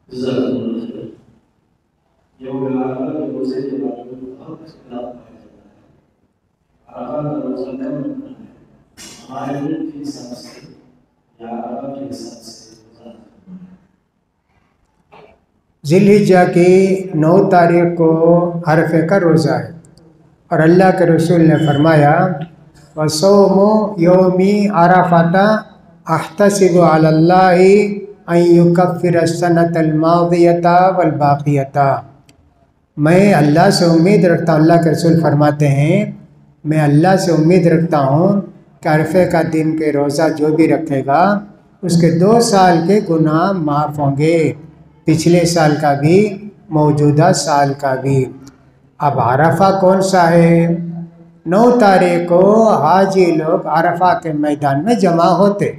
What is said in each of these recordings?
جزاک اللہ خیر۔ یوم عرفہ کے روزے کے بارے میں بہت اختلاف پایا جاتا ہے۔ عرفہ کا روزہ کب رکھنا ہے؟ ہمارے ملک کے حساب سے یا عرب کے حساب سے روزہ رکھنا ہے؟ ذی الحجہ کی 9 تاریخ کو عرفے کا روزہ ہے، اور اللہ کے رسول نے فرمایا وَصَوْمُ يَوْمِ عَرَفَةَ أَحْتَسِبُ عَلَى اللَّهِ أَن يُكَفِّرَ السَّنَةَ الْمَاضِيَةَ وَالْبَاقِيَةَ۔ میں اللہ سے امید رکھتا ہوں، اللہ کے رسول فرماتے ہیں میں اللہ سے امید رکھتا ہوں کہ عرفے کا دن کے روزہ جو بھی رکھے گا اس کے 2 سال کے گناہ معاف ہوں گے، پچھلے سال کا بھی موجودہ سال کا بھی۔ اب عرفہ کون سا ہے؟ 9 تاریخ کو حاجی لوگ عرفہ کے میدان میں جمع ہوتے،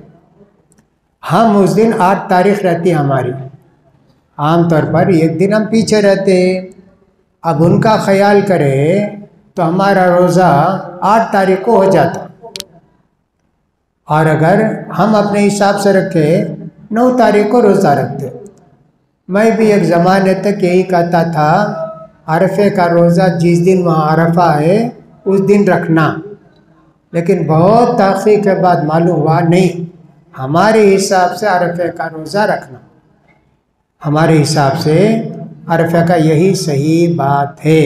ہم اس دن 8 تاریخ رہتی ہماری، عام طور پر ایک دن ہم پیچھے رہتے۔ اب ان کا خیال کرے تو ہمارا روزہ 8 تاریخ کو ہو جاتا، اور اگر ہم اپنے حساب سے رکھے 9 تاریخ کو روزہ رکھتے۔ میں بھی ایک زمانے تک یہی کہتا تھا عرفے کا روزہ جس دن وہاں عرفہ ہے اس دن رکھنا، لیکن بہت تحقیق کے بعد معلوم ہوا نہیں، ہمارے حساب سے عرفے کا روزہ رکھنا، ہمارے حساب سے عرفے کا یہی صحیح بات ہے۔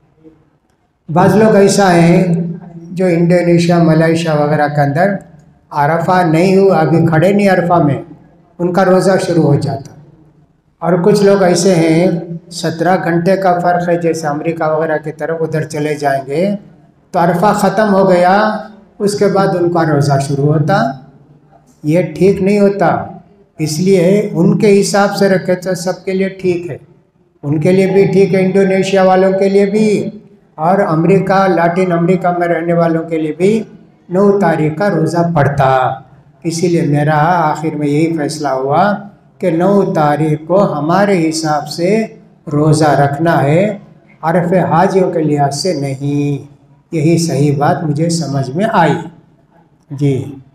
بعض لوگ ایسا ہیں جو انڈونیشیا ملائیشیا وغیرہ کے اندر عرفہ نہیں ہوا، ابھی کھڑے نہیں عرفہ میں، ان کا روزہ شروع ہو جاتا، اور کچھ لوگ ایسے ہیں 17 گھنٹے کا فرق ہے، جیسے امریکہ وغیرہ کی طرف ادھر چلے جائیں گے تو عرفہ ختم ہو گیا اس کے بعد ان کا روزہ شروع ہوتا، یہ ٹھیک نہیں ہوتا۔ اس لیے ان کے حساب سے رکھے تو سب کے لیے ٹھیک ہے، ان کے لیے بھی ٹھیک ہے، انڈونیشیا والوں کے لیے بھی، اور امریکہ لاٹن امریکہ میں رہنے والوں کے لیے بھی 9 تاریخ کا روزہ پڑتا۔ اسی لیے میرا آخر میں یہی فیصلہ ہوا کہ 9 تاریخ کو ہمارے حساب سے روزہ رکھنا ہے، عرفے حاجیوں کے لحاظ سے نہیں۔ یہی صحیح بات مجھے سمجھ میں آئی۔ جی